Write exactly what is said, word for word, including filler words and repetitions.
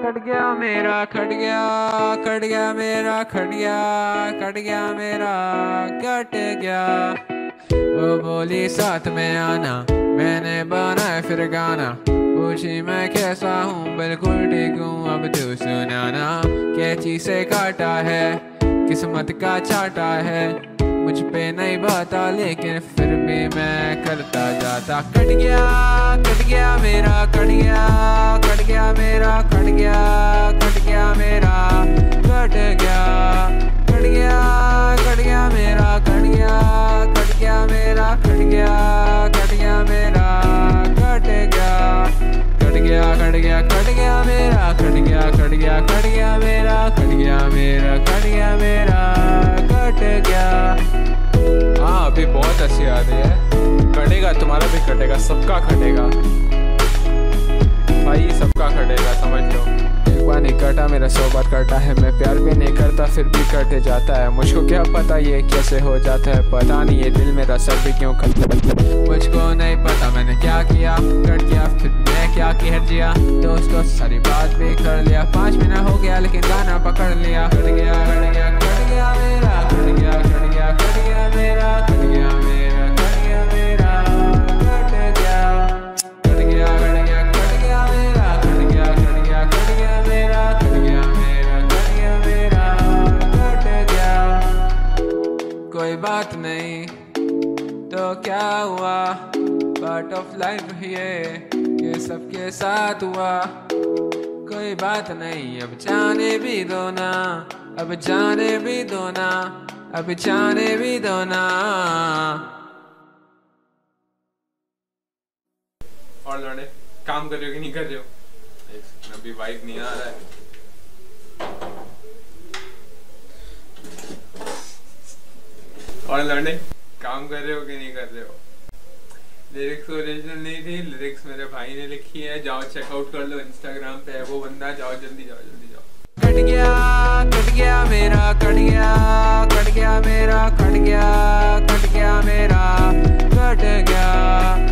Cut गया मेरा, cut गया, कट गया मेरा, कट गया, कट गया मेरा, कट गया। वो बोली साथ में आना, मैंने बनाया फिर गाना, पूछी मैं कैसा हूँ, बिल्कुल ठीक हूँ, अब तू सुनाना। कैंची से काटा है, किस्मत का चाटा है, मुझ पे नहीं बता लेकिन फिर भी मैं करता जाता। कट गया, कट गया मेरा, कट गया, कट गया मेरा, कट गया, कट गया मेरा, कट गया, कट गया, कट गया मेरा, कट गया, कट गया मेरा, कट गया, कट गया मेरा, कट गया, कट गया, कट गया, कट गया मेरा, कट गया, कट गया, कट गया मेरा, कट गया मेरा, कट गया मेरा, कट गया। हाँ अभी बहुत अच्छी आ रही है, कटेगा, तुम्हारा भी कटेगा, सबका कटेगा भाई, सबका कटेगा, समझ लो। एक बार नहीं कटा मेरा सौ बार कटा है, मैं प्यार भी नहीं करता फिर भी कटे जाता है, मुझको क्या पता ये कैसे हो जाता है, पता नहीं ये दिल मेरा सर भी क्यों खटता है, मुझको नहीं पता मैंने क्या किया, कट गया फिर मैं क्या कह दिया, दोस्तों सारी बात भी कर लिया, पाँच मिनट हो गया लेकिन गाना पकड़ लिया। कट गया, कट गया, कट गया मेरा, कट गया, कट गया, कट गया मेरा, कट गया मेरा, कट गया मेरा, कट गया, कट गया, कट गया, कट गया मेरा, कट गया, कट गया, कट गया मेरा, कट गया मेरा, कट गया मेरा, कट गया। कोई बात नहीं तो क्या हुआ, पार्ट ऑफ लाइफ ये ये सबके साथ हुआ, कोई बात नहीं अब जाने भी दो ना, अब जाने भी दो ना, अब जाने भी दो ना। और लड़े काम कर रहे हो कि नहीं कर रहे हो, अभी वाइब नहीं आ रहा है। और लड़े काम कर रहे हो कि नहीं कर रहे हो। लिरिक्स ओरिजिनल नहीं थी, लिरिक्स मेरे भाई ने लिखी है, जाओ चेकआउट कर लो, इंस्टाग्राम पे है वो बंदा, जाओ जल्दी जाओ जल्दी जाओ। कट गया, कट गया मेरा, कट गया, कट गया मेरा, कट गया, कट गया मेरा, कट गया।